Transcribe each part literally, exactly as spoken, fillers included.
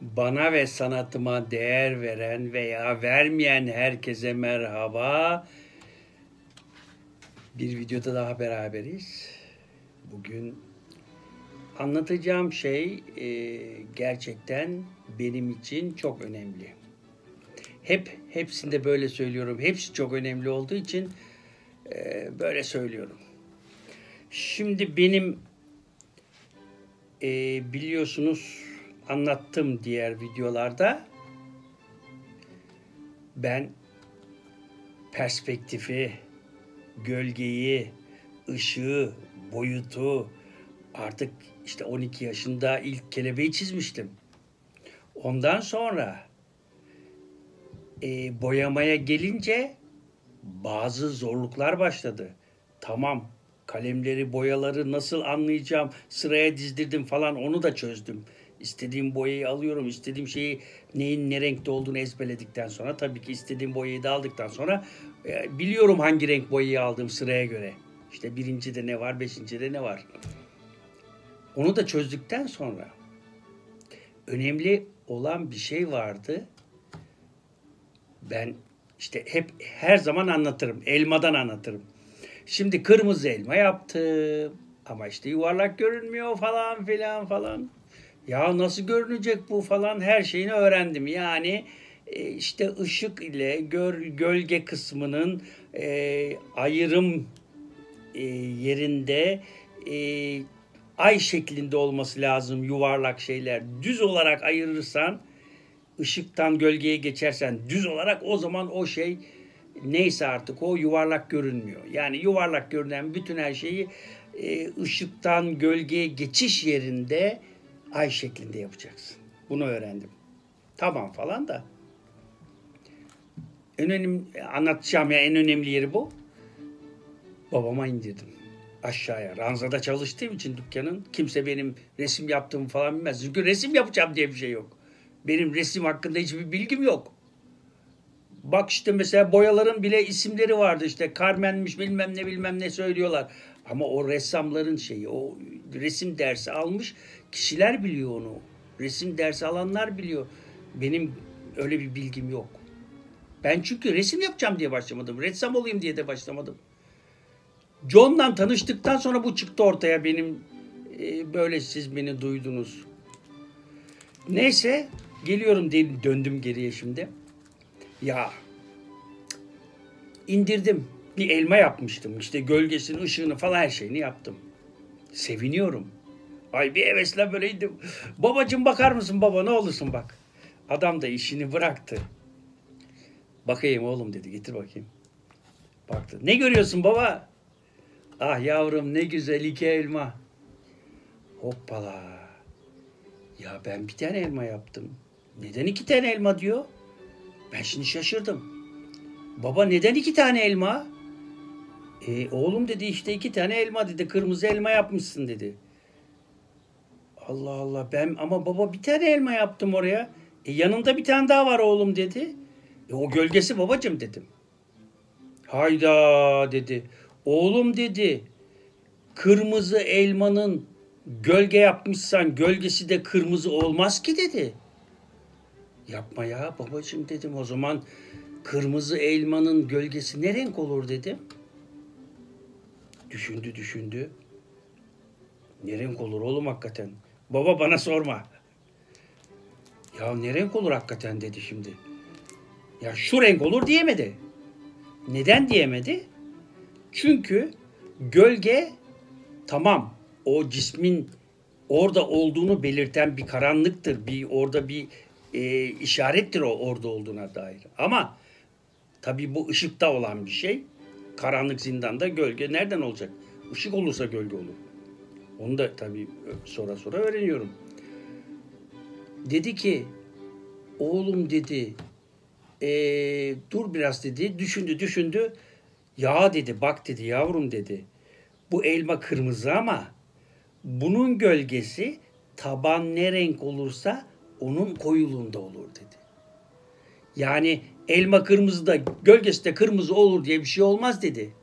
Bana ve sanatıma değer veren veya vermeyen herkese merhaba. Bir videoda daha beraberiz. Bugün anlatacağım şey e, gerçekten benim için çok önemli. Hep hepsinde böyle söylüyorum. Hepsi çok önemli olduğu için e, böyle söylüyorum. Şimdi benim e, biliyorsunuz anlattım diğer videolarda. Ben perspektifi, gölgeyi, ışığı, boyutu artık işte on iki yaşında ilk kelebeği çizmiştim. Ondan sonra e, boyamaya gelince bazı zorluklar başladı. Tamam, kalemleri, boyaları nasıl anlayacağım, sıraya dizdirdim falan, onu da çözdüm. İstediğim boyayı alıyorum, istediğim şeyi neyin ne renkte olduğunu ezberledikten sonra, tabii ki istediğim boyayı da aldıktan sonra e, biliyorum hangi renk boyayı aldığım sıraya göre. İşte birincide ne var, beşincide ne var. Onu da çözdükten sonra önemli olan bir şey vardı. Ben işte hep her zaman anlatırım. Elmadan anlatırım. Şimdi kırmızı elma yaptım. Ama işte yuvarlak görünmüyor falan filan falan. Ya nasıl görünecek bu falan, her şeyini öğrendim. Yani e, işte ışık ile gör, gölge kısmının e, ayrım e, yerinde e, ay şeklinde olması lazım yuvarlak şeyler. Düz olarak ayırırsan, ışıktan gölgeye geçersen düz olarak, o zaman o şey neyse artık o yuvarlak görünmüyor. Yani yuvarlak görünen bütün her şeyi e, ışıktan gölgeye geçiş yerinde ay şeklinde yapacaksın. Bunu öğrendim. Tamam falan da. En önemli, anlatacağım ya en önemli yeri bu. Babama indirdim aşağıya. Ranzada çalıştığım için dükkanın, kimse benim resim yaptığımı falan bilmez. Çünkü resim yapacağım diye bir şey yok. Benim resim hakkında hiçbir bilgim yok. Bak işte mesela boyaların bile isimleri vardı, işte Carmen'miş bilmem ne bilmem ne söylüyorlar. Ama o ressamların şeyi, o resim dersi almış kişiler biliyor onu. Resim dersi alanlar biliyor. Benim öyle bir bilgim yok. Ben çünkü resim yapacağım diye başlamadım. Ressam olayım diye de başlamadım. John'la tanıştıktan sonra bu çıktı ortaya, benim e, böyle siz beni duydunuz. Neyse, geliyorum diye döndüm geriye şimdi. Ya indirdim. Bir elma yapmıştım. İşte gölgesini, ışığını falan her şeyini yaptım. Seviniyorum. Ay bir hevesle böyleydim. Babacığım bakar mısın baba, ne olursun bak. Adam da işini bıraktı. Bakayım oğlum dedi, getir bakayım. Baktı. Ne görüyorsun baba? Ah yavrum ne güzel iki elma. Hoppala. Ya ben bir tane elma yaptım. Neden iki tane elma diyor? Ben şimdi şaşırdım. Baba neden iki tane elma? E, oğlum dedi, işte iki tane elma dedi. Kırmızı elma yapmışsın dedi. Allah Allah, ben ama baba bir tane elma yaptım oraya. E, yanında bir tane daha var oğlum dedi. E, o gölgesi babacığım dedim. Hayda dedi. Oğlum dedi, kırmızı elmanın gölge yapmışsan gölgesi de kırmızı olmaz ki dedi. Yapma ya babacığım dedim, o zaman kırmızı elmanın gölgesi ne renk olur dedim. Düşündü düşündü. Ne renk olur oğlum hakikaten? Baba bana sorma. Ya ne renk olur hakikaten dedi şimdi. Ya şu renk olur diyemedi. Neden diyemedi? Çünkü gölge, tamam, o cismin orada olduğunu belirten bir karanlıktır. Bir orada bir e, işarettir o orada olduğuna dair. Ama tabii bu ışıkta olan bir şey. Karanlık zindanda gölge nereden olacak? Işık olursa gölge olur. Onu da tabii sonra sonra öğreniyorum. Dedi ki, oğlum dedi, ee, dur biraz dedi, düşündü düşündü. Ya dedi, bak dedi yavrum dedi, bu elma kırmızı ama bunun gölgesi taban ne renk olursa onun koyuluğunda olur dedi. Yani elma kırmızı da gölgesi de kırmızı olur diye bir şey olmaz dedi.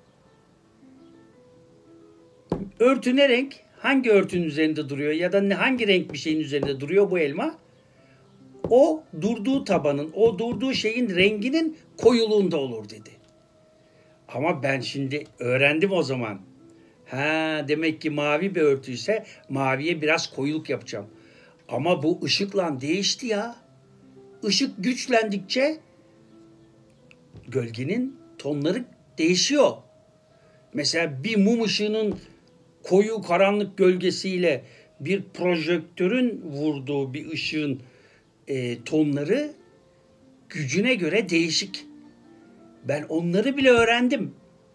Örtü ne renk? Hangi örtünün üzerinde duruyor ya da hangi renk bir şeyin üzerinde duruyor bu elma? o durduğu tabanın, o durduğu şeyin renginin koyuluğunda olur dedi. Ama ben şimdi öğrendim o zaman. Ha, demek ki mavi bir örtüyse maviye biraz koyuluk yapacağım. Ama bu ışıkla değişti ya. Işık güçlendikçe gölgenin tonları değişiyor. Mesela bir mum ışığının koyu karanlık gölgesiyle bir projektörün vurduğu bir ışığın e, tonları gücüne göre değişik. Ben onları bile öğrendim.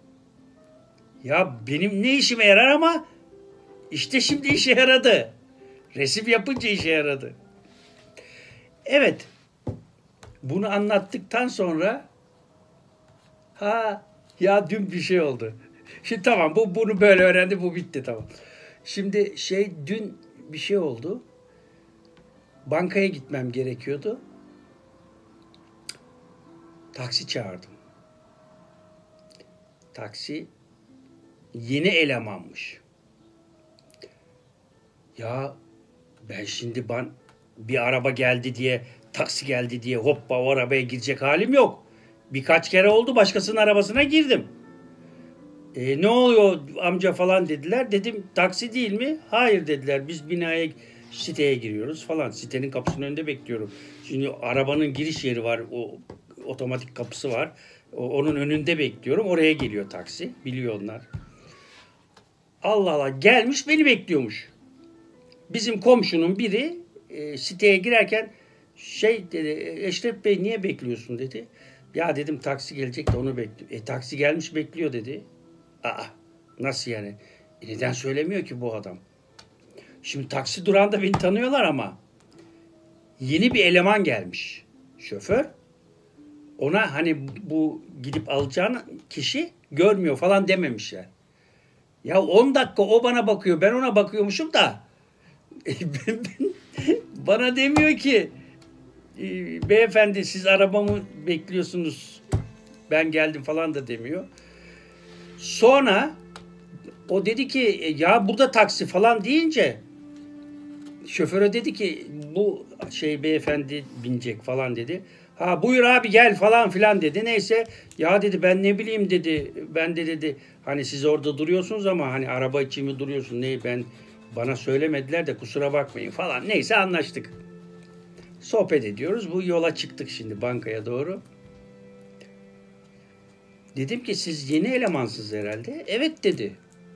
Ya benim ne işime yarar ama işte şimdi işe yaradı. Resim yapınca işe yaradı. Evet. Bunu anlattıktan sonra ha ya dün bir şey oldu. Şimdi tamam bu bunu böyle öğrendi, bu bitti, tamam. Şimdi şey dün bir şey oldu. Bankaya gitmem gerekiyordu. Taksi çağırdım. Taksi yeni elemanmış. Ya ben şimdi ben bir araba geldi diye, taksi geldi diye hoppa o arabaya girecek halim yok. Birkaç kere oldu başkasının arabasına girdim. E, ne oluyor amca falan dediler. Dedim taksi değil mi? Hayır dediler. Biz binaya, siteye giriyoruz falan. Sitenin kapısının önünde bekliyorum. Şimdi arabanın giriş yeri var. O otomatik kapısı var. O, onun önünde bekliyorum. Oraya geliyor taksi. Biliyor onlar. Allah Allah, gelmiş beni bekliyormuş. Bizim komşunun biri e, siteye girerken şey dedi, Eşref Bey niye bekliyorsun dedi. Ya dedim taksi gelecek de onu bekliyor. E taksi gelmiş bekliyor dedi. Aa, nasıl yani? E, neden söylemiyor ki bu adam? Şimdi taksi durağında beni tanıyorlar ama yeni bir eleman gelmiş. Şoför. Ona hani bu gidip alacağın kişi görmüyor falan dememişler. Ya on dakika o bana bakıyor, ben ona bakıyormuşum da bana demiyor ki beyefendi siz arabamı bekliyorsunuz, ben geldim falan da demiyor. Sonra o dedi ki ya burada taksi falan deyince şoföre dedi ki bu şey beyefendi binecek falan dedi. Ha buyur abi gel falan filan dedi. Neyse ya dedi ben ne bileyim dedi. Ben de dedi hani siz orada duruyorsunuz ama hani araba için mi duruyorsun? Ne ben bana söylemediler de kusura bakmayın falan. Neyse anlaştık. Sohbet ediyoruz. Bu yola çıktık şimdi bankaya doğru. Dedim ki siz yeni elemansınız herhalde. Evet dedi.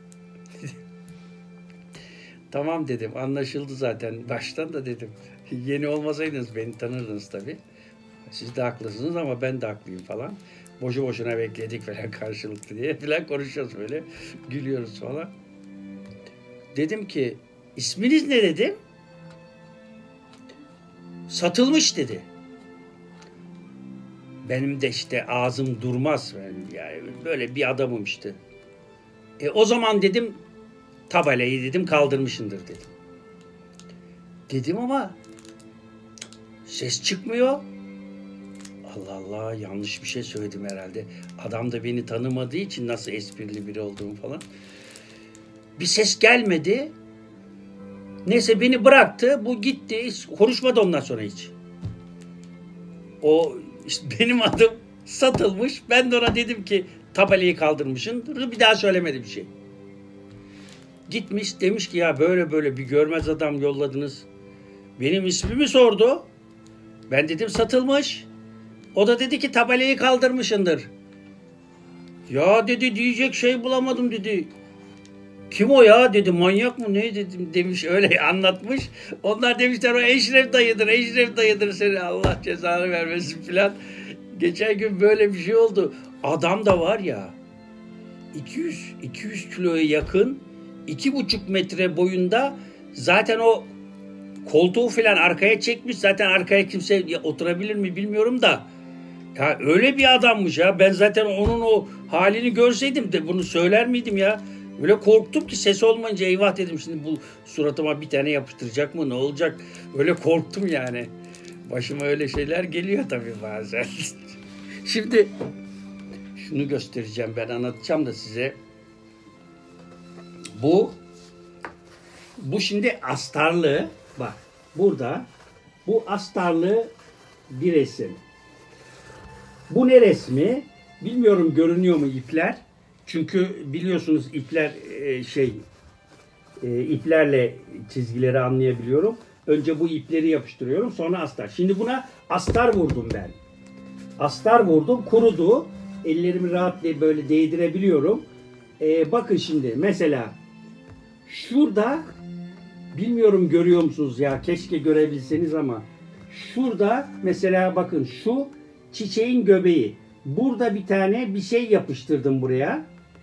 Tamam dedim, anlaşıldı zaten baştan da dedim. Yeni olmasaydınız beni tanırdınız tabii. Siz de haklısınız ama ben de haklıyım falan. Boşu boşuna bekledik falan karşılıklı diye falan konuşuyoruz böyle. Gülüyoruz falan. Dedim ki isminiz ne dedim. Satılmış dedi. Benim de işte ağzım durmaz. Yani böyle bir adamım işte. E o zaman dedim tabelayı dedim kaldırmışındır dedim. Dedim ama ses çıkmıyor. Allah Allah, yanlış bir şey söyledim herhalde. Adam da beni tanımadığı için nasıl esprili biri olduğum falan. Bir ses gelmedi. Neyse beni bıraktı. Bu gitti. Konuşmadı ondan sonra hiç. O işte benim adım satılmış. Ben de ona dedim ki tabelayı kaldırmışsın. Bir daha söylemedi bir şey. Gitmiş demiş ki ya böyle böyle bir görmez adam yolladınız. Benim ismimi sordu. Ben dedim satılmış. O da dedi ki tabelayı kaldırmışındır. Ya dedi diyecek şey bulamadım dedi. Kim o ya dedi, manyak mı ne dedim demiş, öyle anlatmış. Onlar demişler o Eşref dayıdır, Eşref dayıdır, seni Allah cezanı vermesin filan. Geçen gün böyle bir şey oldu. Adam da var ya iki yüz iki yüz kiloya yakın, iki buçuk metre boyunda, zaten o koltuğu filan arkaya çekmiş, zaten arkaya kimse oturabilir mi bilmiyorum da. Ya öyle bir adammış ya, ben zaten onun o halini görseydim de bunu söyler miydim ya? Öyle korktum ki ses olmayınca eyvah dedim, şimdi bu suratıma bir tane yapıştıracak mı ne olacak? Öyle korktum yani. Başıma öyle şeyler geliyor tabii bazen. Şimdi şunu göstereceğim, ben anlatacağım da size. Bu bu şimdi astarlı, bak burada Bu astarlı bir resim. Bu ne resmi? Bilmiyorum görünüyor mu ipler? Çünkü biliyorsunuz ipler e, şey e, iplerle çizgileri anlayabiliyorum. Önce bu ipleri yapıştırıyorum, sonra astar. Şimdi buna astar vurdum ben. Astar vurdum, kurudu. Ellerimi rahat böyle değdirebiliyorum. E, bakın şimdi mesela şurada, bilmiyorum görüyor musunuz ya, keşke görebilseniz ama şurada mesela bakın şu çiçeğin göbeği. Burada bir tane bir şey yapıştırdım buraya.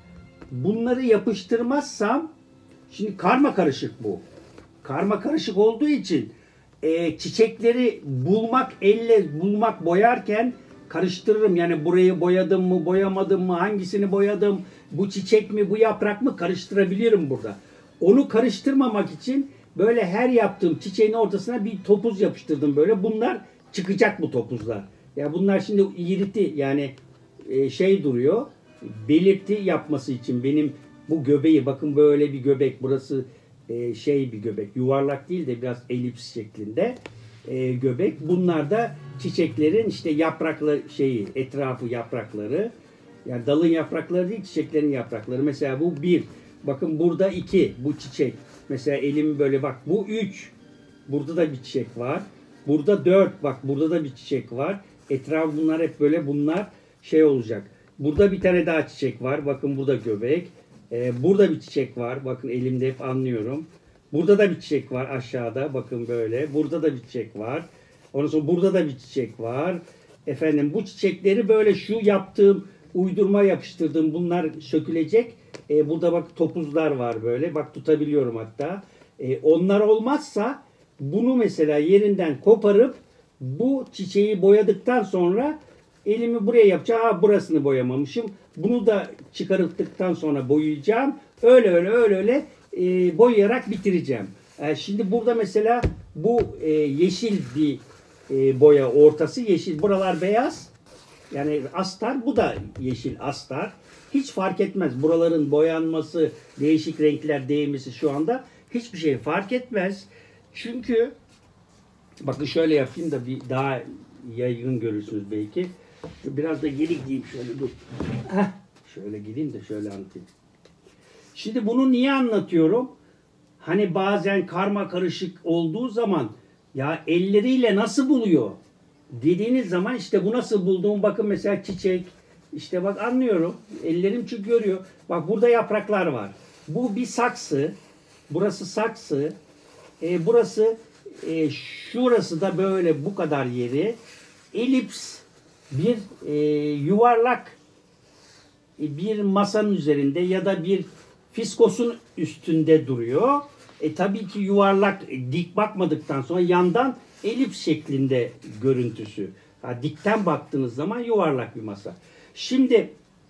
Bunları yapıştırmazsam, şimdi karma karışık bu. Karma karışık olduğu için e, çiçekleri bulmak, elle bulmak, boyarken karıştırırım. Yani burayı boyadım mı, boyamadım mı, hangisini boyadım, bu çiçek mi, bu yaprak mı, karıştırabilirim burada. Onu karıştırmamak için böyle her yaptığım çiçeğin ortasına bir topuz yapıştırdım böyle. Bunlar çıkacak, bu topuzlar. Ya bunlar şimdi iğriti, yani e, şey duruyor. Belirti yapması için benim bu göbeği, bakın böyle bir göbek, burası e, şey bir göbek, yuvarlak değil de biraz elips şeklinde e, göbek. Bunlar da çiçeklerin işte yaprakları, şeyi, etrafı yaprakları. Yani dalın yaprakları değil, çiçeklerin yaprakları. Mesela bu bir. Bakın burada iki. Bu çiçek. Mesela elimi böyle bak. Bu üç. Burada da bir çiçek var. Burada dört. Bak burada da bir çiçek var. Etrafı bunlar hep böyle, bunlar şey olacak. Burada bir tane daha çiçek var. Bakın bu da göbek. Ee, burada bir çiçek var. Bakın elimde hep anlıyorum. Burada da bir çiçek var aşağıda. Bakın böyle. Burada da bir çiçek var. Ondan sonra burada da bir çiçek var. Efendim bu çiçekleri böyle şu yaptığım, uydurma yapıştırdığım, bunlar sökülecek. Ee, burada bak topuzlar var böyle. Bak tutabiliyorum hatta. Ee, onlar olmazsa bunu mesela yerinden koparıp bu çiçeği boyadıktan sonra elimi buraya yapacağım. Ha, burasını boyamamışım. Bunu da çıkarttıktan sonra boyayacağım. Öyle öyle öyle öyle e, boyayarak bitireceğim. E, şimdi burada mesela bu e, yeşil bir e, boya, ortası yeşil. Buralar beyaz. Yani astar, bu da yeşil astar. Hiç fark etmez. Buraların boyanması, değişik renkler değmesi şu anda hiçbir şey fark etmez. Çünkü bakın şöyle yapayım da bir daha yaygın görürsünüz belki. Biraz da geri gideyim şöyle, dur. Heh, şöyle gideyim de şöyle anlatayım. Şimdi bunu niye anlatıyorum? Hani bazen karma karışık olduğu zaman ya elleriyle nasıl buluyor dediğiniz zaman, işte bu nasıl bulduğum, bakın mesela çiçek, işte bak anlıyorum. Ellerim çünkü görüyor. Bak burada yapraklar var. Bu bir saksı. Burası saksı. E, burası e, şurası da böyle bu kadar yeri. Elips bir e, yuvarlak e, bir masanın üzerinde ya da bir fiskosun üstünde duruyor. E tabii ki yuvarlak, dik bakmadıktan sonra yandan elips şeklinde görüntüsü. Ha, dikten baktığınız zaman yuvarlak bir masa. Şimdi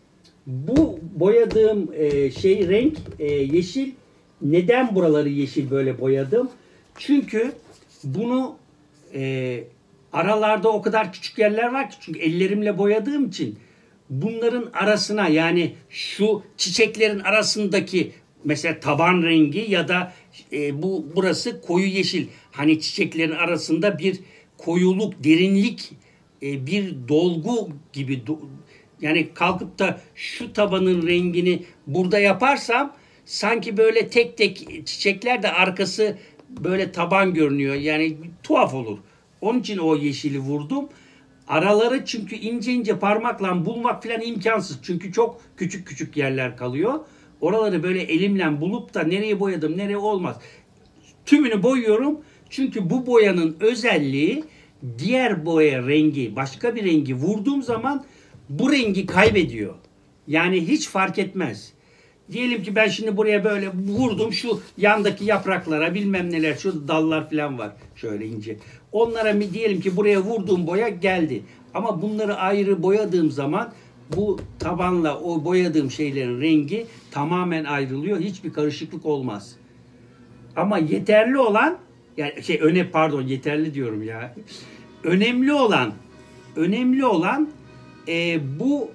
bu boyadığım e, şey renk e, yeşil. Neden buraları yeşil böyle boyadım? Çünkü bunu e, aralarda o kadar küçük yerler var ki, çünkü ellerimle boyadığım için bunların arasına, yani şu çiçeklerin arasındaki mesela taban rengi ya da e, bu burası koyu yeşil. Hani çiçeklerin arasında bir koyuluk, derinlik, e, bir dolgu gibi. Do, yani kalkıp da şu tabanın rengini burada yaparsam sanki böyle tek tek çiçekler de arkası böyle taban görünüyor. Yani tuhaf olur. Onun için o yeşili vurdum. Araları çünkü ince ince parmakla bulmak falan imkansız. Çünkü çok küçük küçük yerler kalıyor. Oraları böyle elimle bulup da nereye boyadım, nereye olmaz. Tümünü boyuyorum. Çünkü bu boyanın özelliği, diğer boya rengi, başka bir rengi vurduğum zaman bu rengi kaybediyor. Yani hiç fark etmez. Diyelim ki ben şimdi buraya böyle vurdum, şu yandaki yapraklara bilmem neler, şu dallar falan var şöyle ince. Onlara diyelim ki buraya vurduğum boya geldi. Ama bunları ayrı boyadığım zaman bu tabanla o boyadığım şeylerin rengi tamamen ayrılıyor. Hiçbir karışıklık olmaz. Ama yeterli olan, yani şey öne pardon yeterli diyorum ya. Önemli olan, önemli olan e, bu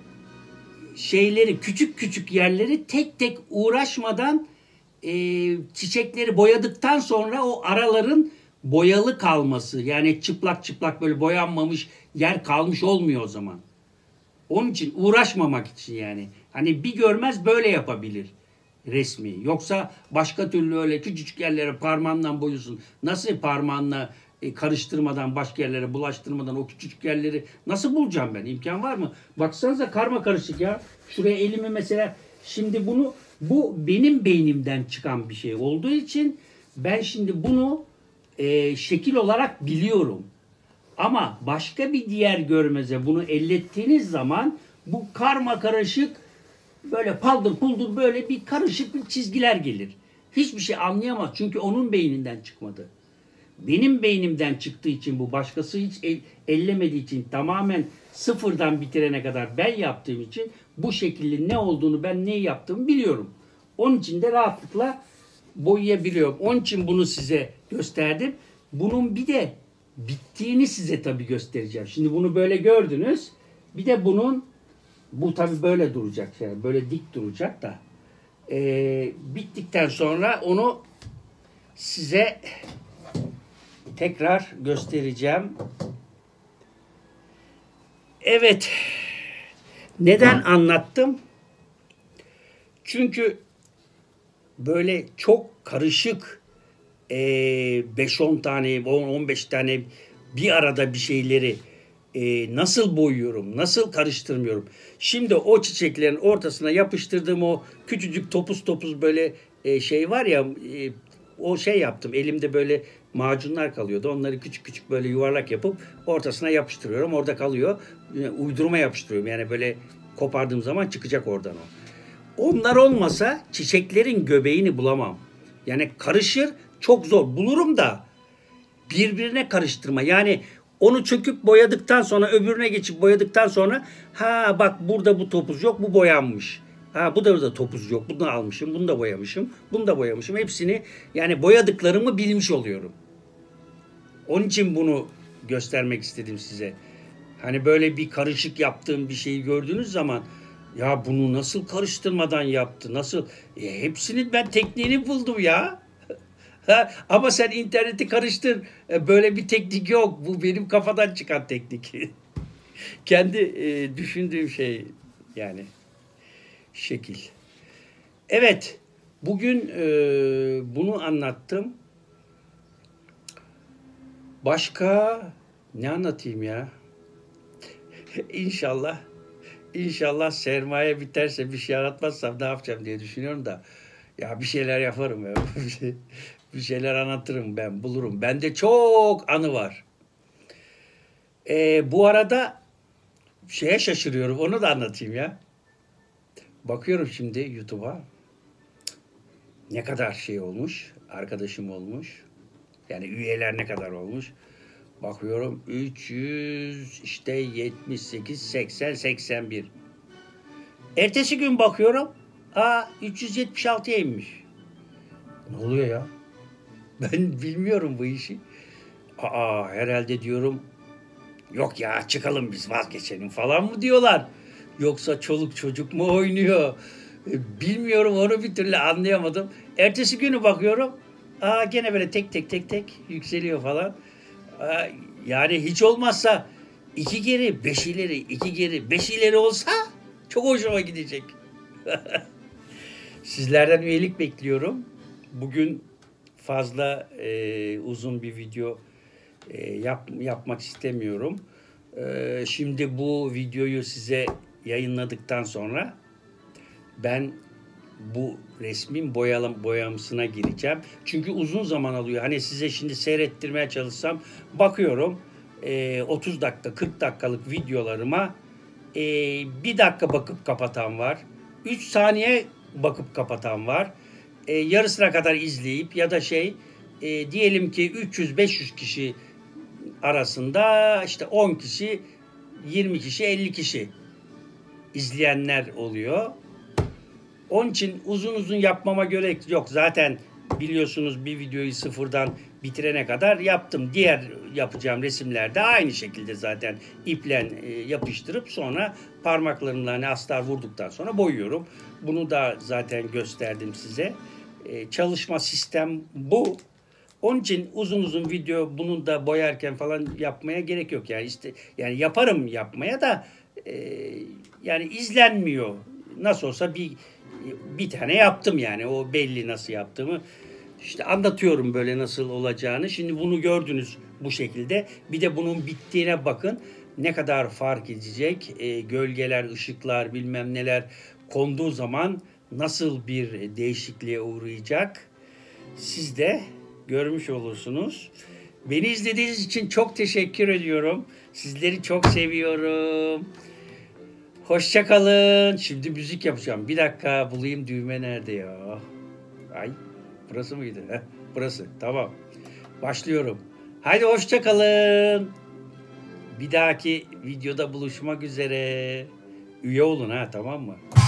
şeyleri, küçük küçük yerleri tek tek uğraşmadan e, çiçekleri boyadıktan sonra o araların boyalı kalması, yani çıplak çıplak böyle boyanmamış yer kalmış olmuyor o zaman. Onun için uğraşmamak için yani. Hani bir görmez böyle yapabilir resmi. Yoksa başka türlü öyle küçücük yerlere parmağından boyuyorsun. Nasıl parmağınla e, karıştırmadan, başka yerlere bulaştırmadan o küçücük yerleri nasıl bulacağım ben? İmkan var mı? Baksanıza karma karışık ya. Şuraya elimi mesela, şimdi bunu, bu benim beynimden çıkan bir şey olduğu için ben şimdi bunu e, şekil olarak biliyorum. Ama başka bir diğer görmeze bunu ellettiğiniz zaman bu karma karışık, böyle paldır puldur böyle bir karışık bir çizgiler gelir. Hiçbir şey anlayamaz çünkü onun beyninden çıkmadı. Benim beynimden çıktığı için, bu başkası hiç el, ellemediği için, tamamen sıfırdan bitirene kadar ben yaptığım için bu şekilde ne olduğunu, ben neyi yaptığımı biliyorum. Onun için de rahatlıkla boyayabiliyorum. Onun için bunu size gösterdim. Bunun bir de bittiğini size tabii göstereceğim. Şimdi bunu böyle gördünüz. Bir de bunun, bu tabii böyle duracak, yani böyle dik duracak da ee, bittikten sonra onu size tekrar göstereceğim. Evet. Neden anlattım? Çünkü böyle çok karışık beş on tane, on on beş tane bir arada bir şeyleri e, nasıl boyuyorum, nasıl karıştırmıyorum. Şimdi o çiçeklerin ortasına yapıştırdığım o küçücük topuz topuz böyle e, şey var ya, e, o şey yaptım. Elimde böyle macunlar kalıyordu. Onları küçük küçük böyle yuvarlak yapıp ortasına yapıştırıyorum. Orada kalıyor. E, uydurma yapıştırıyorum. Yani böyle kopardığım zaman çıkacak oradan o. Onlar olmasa çiçeklerin göbeğini bulamam. Yani karışır, çok zor. Bulurum da birbirine karıştırma. Yani onu çöküp boyadıktan sonra, öbürüne geçip boyadıktan sonra, ha bak burada bu topuz yok, bu boyanmış. Ha bu da burada topuz yok, bunu almışım, bunu da boyamışım, bunu da boyamışım. Hepsini, yani boyadıklarımı bilmiş oluyorum. Onun için bunu göstermek istedim size. Hani böyle bir karışık yaptığım bir şeyi gördüğünüz zaman, ya bunu nasıl karıştırmadan yaptı, nasıl? E, hepsinin ben tekniğini buldum ya. Ha, ama sen interneti karıştır. E, böyle bir teknik yok. Bu benim kafadan çıkan teknik. Kendi e, düşündüğüm şey yani. Şekil. Evet. Bugün e, bunu anlattım. Başka ne anlatayım ya? İnşallah. İnşallah sermaye biterse, bir şey yaratmazsam ne yapacağım diye düşünüyorum da. Ya bir şeyler yaparım ya. Bir şeyler anlatırım ben, bulurum. Bende çok anı var. Ee, bu arada şeye şaşırıyorum. Onu da anlatayım ya. Bakıyorum şimdi YouTube'a. Ne kadar şey olmuş. Arkadaşım olmuş. Yani üyeler ne kadar olmuş. Bakıyorum üç yüz işte yetmiş sekiz, seksen, seksen bir. Ertesi gün bakıyorum. Aa üç yüz yetmiş altıya inmiş. Ne oluyor ya? Ben bilmiyorum bu işi. Aa herhalde diyorum, yok ya çıkalım biz, vazgeçelim falan mı diyorlar. Yoksa çoluk çocuk mu oynuyor? Bilmiyorum, onu bir türlü anlayamadım. Ertesi günü bakıyorum. Aa gene böyle tek tek tek tek yükseliyor falan. Aa, yani hiç olmazsa iki geri beş ileri, iki geri beş ileri olsa çok hoşuma gidecek. Sizlerden üyelik bekliyorum. Bugün fazla e, uzun bir video e, yap, yapmak istemiyorum. E, şimdi bu videoyu size yayınladıktan sonra ben bu resmin boyalım, boyamsına gireceğim. Çünkü uzun zaman alıyor. Hani size şimdi seyrettirmeye çalışsam, bakıyorum e, otuz dakika, kırk dakikalık videolarıma e, bir dakika bakıp kapatan var. üç saniye bakıp kapatan var. E, yarısına kadar izleyip ya da şey e, diyelim ki üç yüz beş yüz kişi arasında işte on kişi, yirmi kişi, elli kişi izleyenler oluyor. Onun için uzun uzun yapmama gerek yok. Zaten biliyorsunuz bir videoyu sıfırdan bitirene kadar yaptım. Diğer yapacağım resimlerde aynı şekilde zaten iple e, yapıştırıp sonra parmaklarımla hani astar vurduktan sonra boyuyorum. Bunu da zaten gösterdim size. E, çalışma sistem bu. Onun için uzun uzun video bunun da boyarken falan yapmaya gerek yok. Yani işte yani yaparım yapmaya da e, yani izlenmiyor. Nasıl olsa bir bir tane yaptım yani. O belli nasıl yaptığımı. İşte anlatıyorum böyle nasıl olacağını. Şimdi bunu gördünüz bu şekilde. Bir de bunun bittiğine bakın. Ne kadar fark edecek? E, gölgeler, ışıklar, bilmem neler konduğu zaman nasıl bir değişikliğe uğrayacak? Siz de görmüş olursunuz. Beni izlediğiniz için çok teşekkür ediyorum. Sizleri çok seviyorum. Hoşça kalın. Şimdi müzik yapacağım. Bir dakika bulayım, düğme nerede ya? Ay, burası mıydı? Heh, burası. Tamam. Başlıyorum. Haydi hoşça kalın. Bir dahaki videoda buluşmak üzere. Üye olun ha, tamam mı?